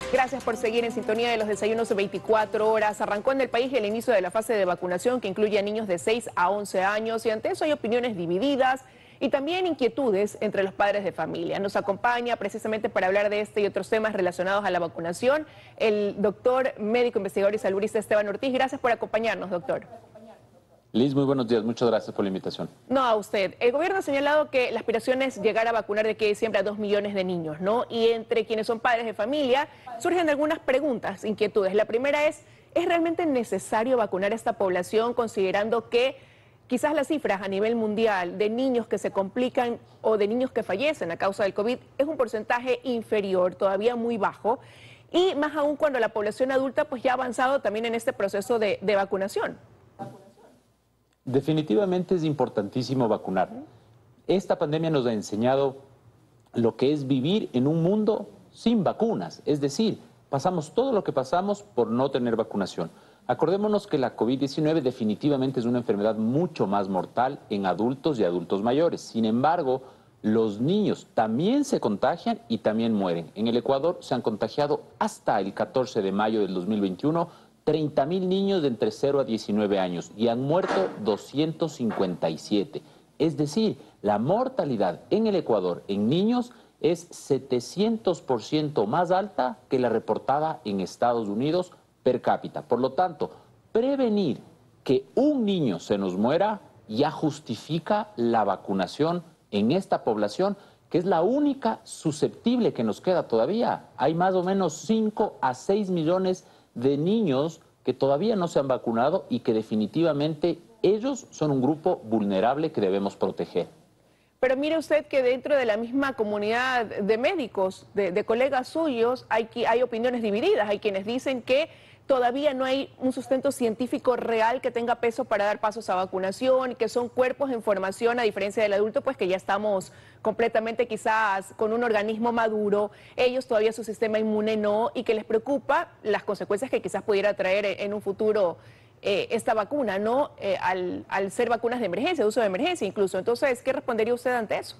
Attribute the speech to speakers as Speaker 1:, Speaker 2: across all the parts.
Speaker 1: Gracias por seguir en sintonía de los desayunos de 24 horas. Arrancó en el país el inicio de la fase de vacunación que incluye a niños de 6 a 11 años y ante eso hay opiniones divididas y también inquietudes entre los padres de familia. Nos acompaña precisamente para hablar de este y otros temas relacionados a la vacunación el doctor, médico, investigador y saludista Esteban Ortiz. Gracias por acompañarnos, doctor.
Speaker 2: Liz, muy buenos días. Muchas gracias por la invitación.
Speaker 1: No, a usted. El gobierno ha señalado que la aspiración es llegar a vacunar de aquí a diciembre a 2 millones de niños, ¿no? Y entre quienes son padres de familia surgen algunas preguntas, inquietudes. La primera ¿es realmente necesario vacunar a esta población considerando que quizás las cifras a nivel mundial de niños que se complican o de niños que fallecen a causa del COVID es un porcentaje inferior, todavía muy bajo? Y más aún cuando la población adulta pues ya ha avanzado también en este proceso de vacunación.
Speaker 2: Definitivamente es importantísimo vacunar. Esta pandemia nos ha enseñado lo que es vivir en un mundo sin vacunas. Es decir, pasamos todo lo que pasamos por no tener vacunación. Acordémonos que la COVID-19 definitivamente es una enfermedad mucho más mortal en adultos y adultos mayores. Sin embargo, los niños también se contagian y también mueren. En el Ecuador se han contagiado hasta el 14 de mayo del 2021 30.000 niños de entre 0 a 19 años y han muerto 257. Es decir, la mortalidad en el Ecuador en niños es 700% más alta que la reportada en Estados Unidos per cápita. Por lo tanto, prevenir que un niño se nos muera ya justifica la vacunación en esta población, que es la única susceptible que nos queda todavía. Hay más o menos 5 a 6 millones de niños que todavía no se han vacunado y que definitivamente ellos son un grupo vulnerable que debemos proteger.
Speaker 1: Pero mire usted que dentro de la misma comunidad de médicos, de colegas suyos, hay opiniones divididas. Hay quienes dicen que todavía no hay un sustento científico real que tenga peso para dar pasos a vacunación, que son cuerpos en formación, a diferencia del adulto, pues que ya estamos completamente quizás con un organismo maduro, ellos todavía su sistema inmune no, y que les preocupa las consecuencias que quizás pudiera traer en un futuro esta vacuna, ¿no? Al ser vacunas de emergencia, de uso de emergencia incluso. Entonces, ¿qué respondería usted ante eso?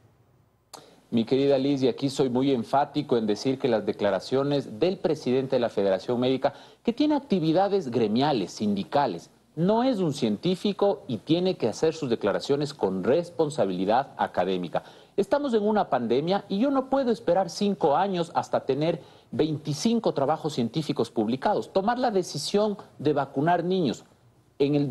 Speaker 2: Mi querida Liz, y aquí soy muy enfático en decir que las declaraciones del presidente de la Federación Médica, que tiene actividades gremiales, sindicales, no es un científico y tiene que hacer sus declaraciones con responsabilidad académica. Estamos en una pandemia y yo no puedo esperar 5 años hasta tener 25 trabajos científicos publicados. Tomar la decisión de vacunar niños en el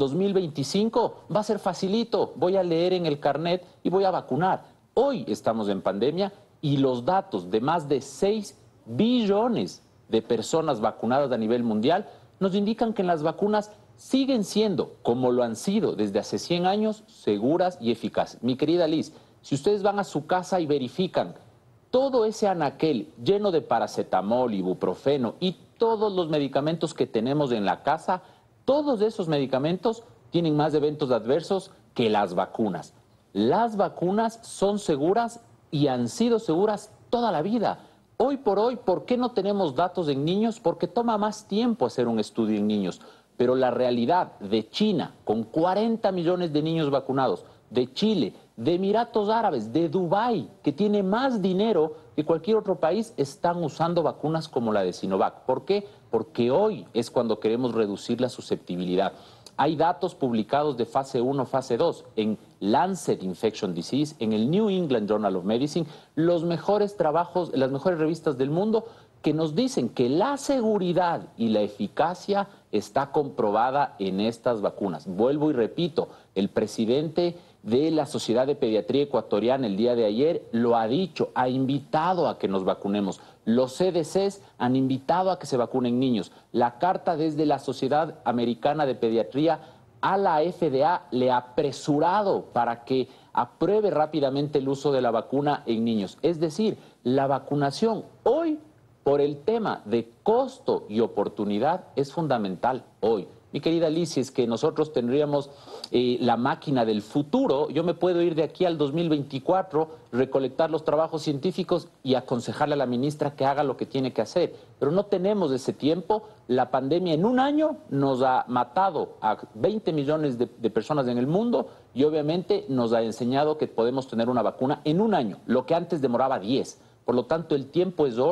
Speaker 2: 2025 va a ser facilito. Voy a leer en el carnet y voy a vacunar. Hoy estamos en pandemia y los datos de más de 6 billones de personas vacunadas a nivel mundial nos indican que las vacunas siguen siendo, como lo han sido desde hace 100 años, seguras y eficaces. Mi querida Liz, si ustedes van a su casa y verifican todo ese anaquel lleno de paracetamol, ibuprofeno y todos los medicamentos que tenemos en la casa, todos esos medicamentos tienen más eventos adversos que las vacunas. Las vacunas son seguras y han sido seguras toda la vida. Hoy por hoy, ¿por qué no tenemos datos en niños? Porque toma más tiempo hacer un estudio en niños. Pero la realidad de China, con 40 millones de niños vacunados, de Chile, de Emiratos Árabes, de Dubái, que tiene más dinero que cualquier otro país, están usando vacunas como la de Sinovac. ¿Por qué? Porque hoy es cuando queremos reducir la susceptibilidad. Hay datos publicados de fase 1, fase 2 en Lancet Infection Disease, en el New England Journal of Medicine, los mejores trabajos, las mejores revistas del mundo que nos dicen que la seguridad y la eficacia está comprobada en estas vacunas. Vuelvo y repito, el presidente de la Sociedad de Pediatría Ecuatoriana el día de ayer lo ha dicho, ha invitado a que nos vacunemos. Los CDCs han invitado a que se vacunen niños. La carta desde la Sociedad Americana de Pediatría a la FDA le ha apresurado para que apruebe rápidamente el uso de la vacuna en niños. Es decir, la vacunación hoy, por el tema de costo y oportunidad, es fundamental hoy. Mi querida Liz, si es que nosotros tendríamos la máquina del futuro, yo me puedo ir de aquí al 2024, recolectar los trabajos científicos y aconsejarle a la ministra que haga lo que tiene que hacer. Pero no tenemos ese tiempo. La pandemia en un año nos ha matado a 20 millones de personas en el mundo y obviamente nos ha enseñado que podemos tener una vacuna en un año, lo que antes demoraba 10. Por lo tanto, el tiempo es oro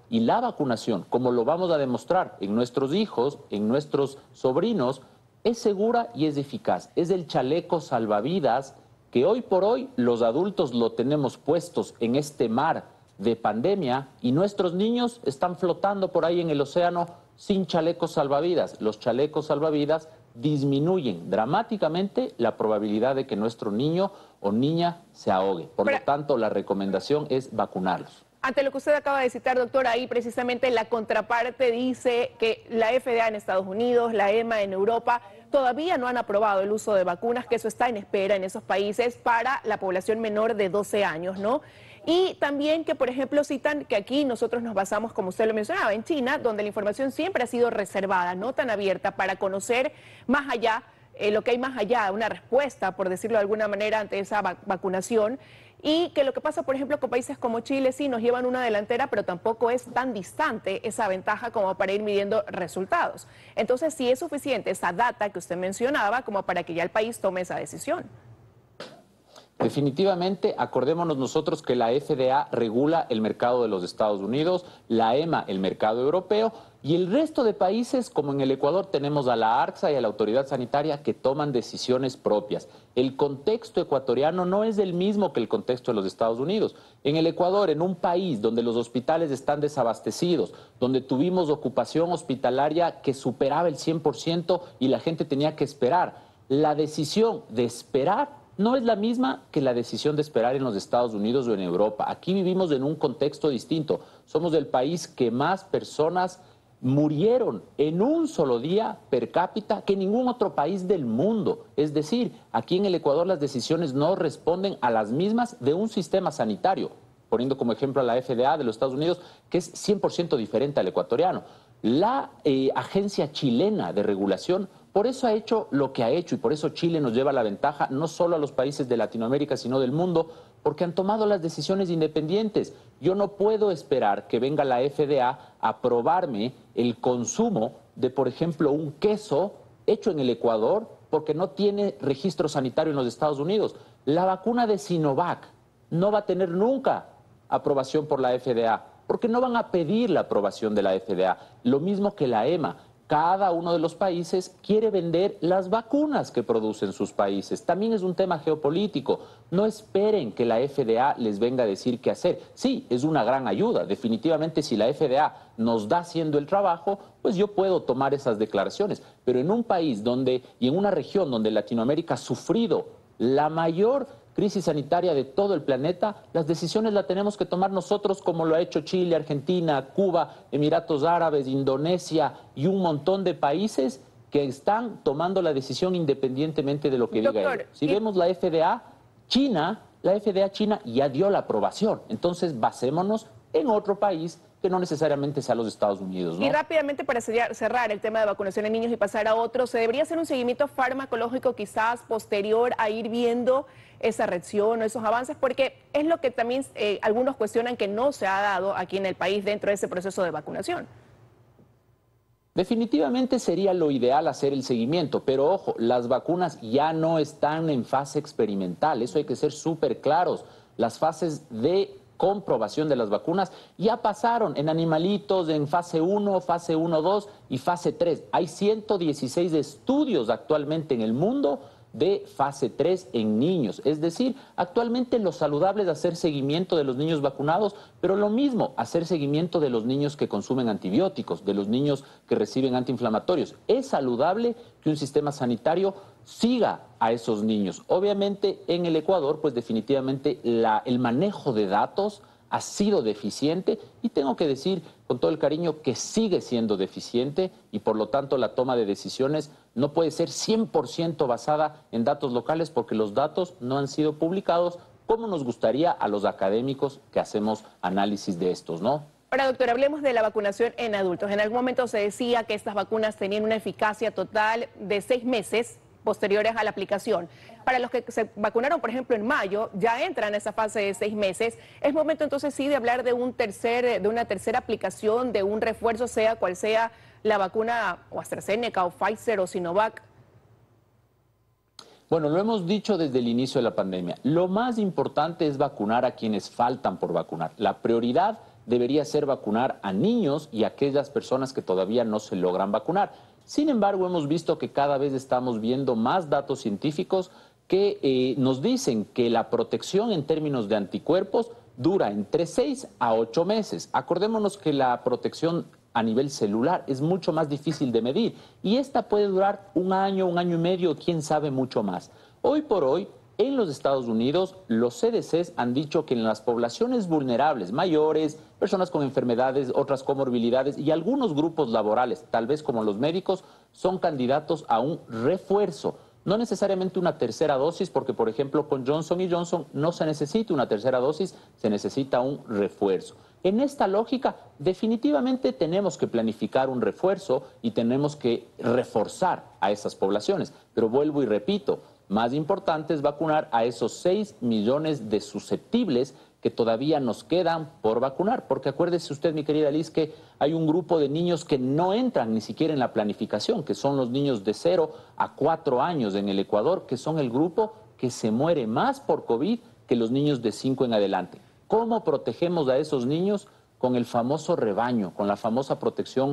Speaker 2: Y la vacunación, como lo vamos a demostrar en nuestros hijos, en nuestros sobrinos, es segura y es eficaz. Es el chaleco salvavidas que hoy por hoy los adultos lo tenemos puestos en este mar de pandemia y nuestros niños están flotando por ahí en el océano sin chalecos salvavidas. Los chalecos salvavidas disminuyen dramáticamente la probabilidad de que nuestro niño o niña se ahogue. Por lo tanto, la recomendación es vacunarlos.
Speaker 1: Ante lo que usted acaba de citar, doctor, ahí precisamente la contraparte dice que la FDA en Estados Unidos, la EMA en Europa, todavía no han aprobado el uso de vacunas, que eso está en espera en esos países para la población menor de 12 años, ¿no? Y también que, por ejemplo, citan que aquí nosotros nos basamos, como usted lo mencionaba, en China, donde la información siempre ha sido reservada, no tan abierta, para conocer más allá, lo que hay más allá, una respuesta, por decirlo de alguna manera, ante esa vacunación. Y que lo que pasa, por ejemplo, con países como Chile, sí nos llevan una delantera, pero tampoco es tan distante esa ventaja como para ir midiendo resultados. Entonces, sí es suficiente esa data que usted mencionaba como para que ya el país tome esa decisión.
Speaker 2: Definitivamente, acordémonos nosotros que la FDA regula el mercado de los Estados Unidos, la EMA el mercado europeo y el resto de países, como en el Ecuador, tenemos a la ARCSA y a la Autoridad Sanitaria que toman decisiones propias. El contexto ecuatoriano no es el mismo que el contexto de los Estados Unidos. En el Ecuador, en un país donde los hospitales están desabastecidos, donde tuvimos ocupación hospitalaria que superaba el 100% y la gente tenía que esperar, la decisión de esperar no es la misma que la decisión de esperar en los Estados Unidos o en Europa. Aquí vivimos en un contexto distinto. Somos el país que más personas murieron en un solo día per cápita que ningún otro país del mundo. Es decir, aquí en el Ecuador las decisiones no responden a las mismas de un sistema sanitario, poniendo como ejemplo a la FDA de los Estados Unidos, que es 100% diferente al ecuatoriano. La agencia chilena de regulación por eso ha hecho lo que ha hecho y por eso Chile nos lleva la ventaja no solo a los países de Latinoamérica, sino del mundo, porque han tomado las decisiones independientes. Yo no puedo esperar que venga la FDA a aprobarme el consumo de, por ejemplo, un queso hecho en el Ecuador porque no tiene registro sanitario en los Estados Unidos. La vacuna de Sinovac no va a tener nunca aprobación por la FDA, porque no van a pedir la aprobación de la FDA. Lo mismo que la EMA. Cada uno de los países quiere vender las vacunas que producen sus países. También es un tema geopolítico. No esperen que la FDA les venga a decir qué hacer. Sí, es una gran ayuda. Definitivamente, si la FDA nos da haciendo el trabajo, pues yo puedo tomar esas declaraciones. Pero en un país donde, y en una región donde Latinoamérica ha sufrido la mayor crisis sanitaria de todo el planeta, las decisiones las tenemos que tomar nosotros, como lo ha hecho Chile, Argentina, Cuba, Emiratos Árabes, Indonesia y un montón de países que están tomando la decisión independientemente de lo que diga ellos. Si vemos la FDA China ya dio la aprobación. Entonces, basémonos en otro país que no necesariamente sea los Estados Unidos, ¿no?
Speaker 1: Y rápidamente, para cerrar el tema de vacunación en niños y pasar a otro, ¿se debería hacer un seguimiento farmacológico quizás posterior a ir viendo esa reacción o esos avances? Porque es lo que también algunos cuestionan que no se ha dado aquí en el país dentro de ese proceso de vacunación.
Speaker 2: Definitivamente sería lo ideal hacer el seguimiento, pero ojo, las vacunas ya no están en fase experimental, eso hay que ser súper claros. Las fases de comprobación de las vacunas ya pasaron en animalitos en fase 1, fase 1-2 y fase 3. Hay 116 estudios actualmente en el mundo de fase 3 en niños. Es decir, actualmente lo saludable es hacer seguimiento de los niños vacunados, pero lo mismo, hacer seguimiento de los niños que consumen antibióticos, de los niños que reciben antiinflamatorios. Es saludable que un sistema sanitario siga a esos niños. Obviamente en el Ecuador, pues definitivamente el manejo de datos ha sido deficiente y tengo que decir con todo el cariño que sigue siendo deficiente y por lo tanto la toma de decisiones no puede ser 100% basada en datos locales porque los datos no han sido publicados como nos gustaría a los académicos que hacemos análisis de estos, ¿no?
Speaker 1: Ahora, doctor, hablemos de la vacunación en adultos. En algún momento se decía que estas vacunas tenían una eficacia total de 6 meses posteriores a la aplicación. Para los que se vacunaron, por ejemplo, en mayo, ya entran en esa fase de 6 meses. ¿Es momento entonces sí de hablar de una tercera aplicación, de un refuerzo, sea cual sea la vacuna o AstraZeneca o Pfizer o Sinovac?
Speaker 2: Bueno, lo hemos dicho desde el inicio de la pandemia. Lo más importante es vacunar a quienes faltan por vacunar. La prioridad debería ser vacunar a niños y a aquellas personas que todavía no se logran vacunar. Sin embargo, hemos visto que cada vez estamos viendo más datos científicos que nos dicen que la protección en términos de anticuerpos dura entre 6 a 8 meses. Acordémonos que la protección a nivel celular es mucho más difícil de medir y esta puede durar un año y medio, quién sabe mucho más. Hoy por hoy, en los Estados Unidos, los CDCs han dicho que en las poblaciones vulnerables, mayores, personas con enfermedades, otras comorbilidades y algunos grupos laborales, tal vez como los médicos, son candidatos a un refuerzo. No necesariamente una tercera dosis, porque por ejemplo con Johnson & Johnson no se necesita una tercera dosis, se necesita un refuerzo. En esta lógica, definitivamente tenemos que planificar un refuerzo y tenemos que reforzar a esas poblaciones. Pero vuelvo y repito, más importante es vacunar a esos 6 millones de susceptibles que todavía nos quedan por vacunar. Porque acuérdese usted, mi querida Liz, que hay un grupo de niños que no entran ni siquiera en la planificación, que son los niños de 0 a 4 años en el Ecuador, que son el grupo que se muere más por COVID que los niños de 5 en adelante. ¿Cómo protegemos a esos niños? Con el famoso rebaño, con la famosa protección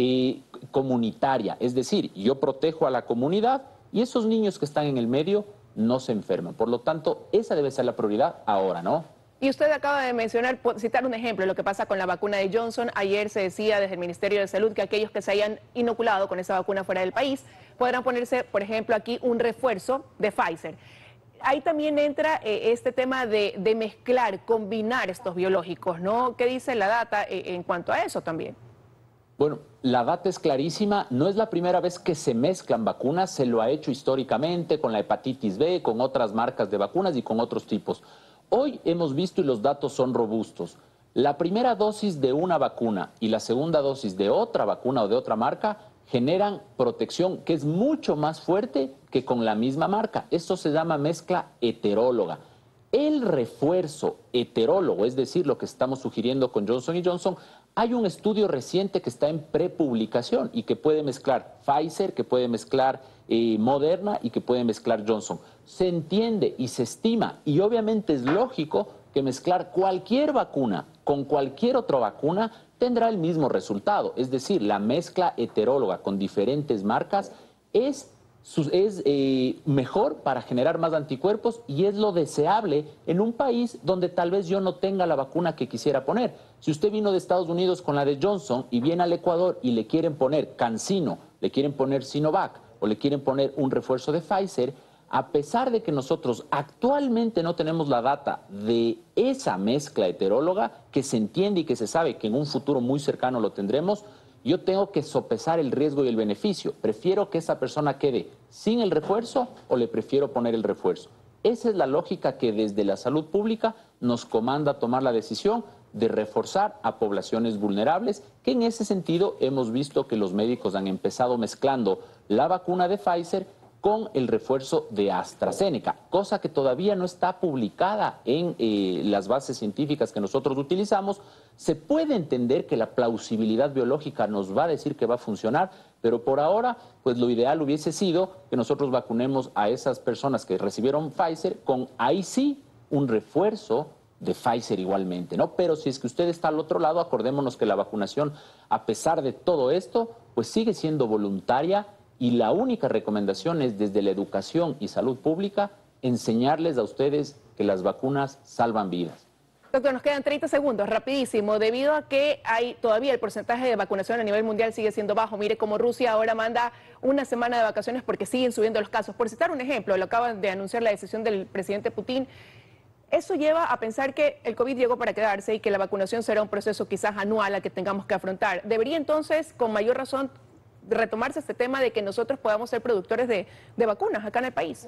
Speaker 2: comunitaria. Es decir, yo protejo a la comunidad y esos niños que están en el medio no se enferman. Por lo tanto, esa debe ser la prioridad ahora, ¿no?
Speaker 1: Y usted acaba de mencionar, citar un ejemplo de lo que pasa con la vacuna de Johnson. Ayer se decía desde el Ministerio de Salud que aquellos que se hayan inoculado con esa vacuna fuera del país podrán ponerse, por ejemplo, aquí un refuerzo de Pfizer. Ahí también entra este tema de mezclar, combinar estos biológicos, ¿no? ¿Qué dice la data en cuanto a eso también?
Speaker 2: Bueno, la data es clarísima, no es la primera vez que se mezclan vacunas, se lo ha hecho históricamente con la hepatitis B, con otras marcas de vacunas y con otros tipos. Hoy hemos visto y los datos son robustos. La primera dosis de una vacuna y la segunda dosis de otra vacuna o de otra marca generan protección que es mucho más fuerte que con la misma marca. Esto se llama mezcla heteróloga. El refuerzo heterólogo, es decir, lo que estamos sugiriendo con Johnson & Johnson, hay un estudio reciente que está en prepublicación y que puede mezclar Pfizer, que puede mezclar Moderna y que puede mezclar Johnson. Se entiende y se estima, y obviamente es lógico, que mezclar cualquier vacuna con cualquier otra vacuna tendrá el mismo resultado. Es decir, la mezcla heteróloga con diferentes marcas es mejor para generar más anticuerpos y es lo deseable en un país donde tal vez yo no tenga la vacuna que quisiera poner. Si usted vino de Estados Unidos con la de Johnson y viene al Ecuador y le quieren poner CanSino, le quieren poner Sinovac o le quieren poner un refuerzo de Pfizer, a pesar de que nosotros actualmente no tenemos la data de esa mezcla heteróloga, que se entiende y que se sabe que en un futuro muy cercano lo tendremos, yo tengo que sopesar el riesgo y el beneficio. ¿Prefiero que esa persona quede sin el refuerzo o le prefiero poner el refuerzo? Esa es la lógica que desde la salud pública nos comanda tomar la decisión de reforzar a poblaciones vulnerables, que en ese sentido hemos visto que los médicos han empezado mezclando la vacuna de Pfizer con el refuerzo de AstraZeneca, cosa que todavía no está publicada en las bases científicas que nosotros utilizamos. Se puede entender que la plausibilidad biológica nos va a decir que va a funcionar, pero por ahora, pues lo ideal hubiese sido que nosotros vacunemos a esas personas que recibieron Pfizer con, ahí sí, un refuerzo de Pfizer igualmente, ¿no? Pero si es que usted está al otro lado, acordémonos que la vacunación, a pesar de todo esto, pues sigue siendo voluntaria. Y la única recomendación es desde la educación y salud pública enseñarles a ustedes que las vacunas salvan vidas.
Speaker 1: Doctor, nos quedan 30 segundos, rapidísimo. Debido a que hay todavía el porcentaje de vacunación a nivel mundial sigue siendo bajo. Mire cómo Rusia ahora manda una semana de vacaciones porque siguen subiendo los casos. Por citar un ejemplo, lo acaban de anunciar la decisión del presidente Putin. Eso lleva a pensar que el COVID llegó para quedarse y que la vacunación será un proceso quizás anual al que tengamos que afrontar. ¿Debería entonces, con mayor razón, retomarse este tema de que nosotros podamos ser productores de vacunas acá en el país?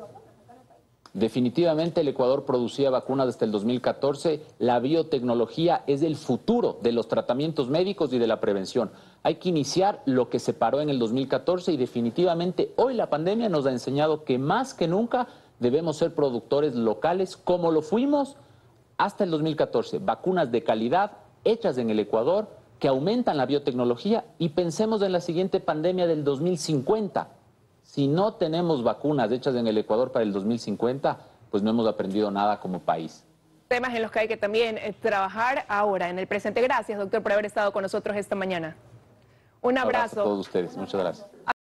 Speaker 2: Definitivamente el Ecuador producía vacunas desde el 2014. La biotecnología es el futuro de los tratamientos médicos y de la prevención. Hay que iniciar lo que se paró en el 2014 y definitivamente hoy la pandemia nos ha enseñado que más que nunca debemos ser productores locales como lo fuimos hasta el 2014. Vacunas de calidad hechas en el Ecuador que aumentan la biotecnología y pensemos en la siguiente pandemia del 2050. Si no tenemos vacunas hechas en el Ecuador para el 2050, pues no hemos aprendido nada como país.
Speaker 1: temas en los que hay que también trabajar ahora, en el presente. Gracias, doctor, por haber estado con nosotros esta mañana. Un abrazo.
Speaker 2: A todos ustedes. Muchas gracias.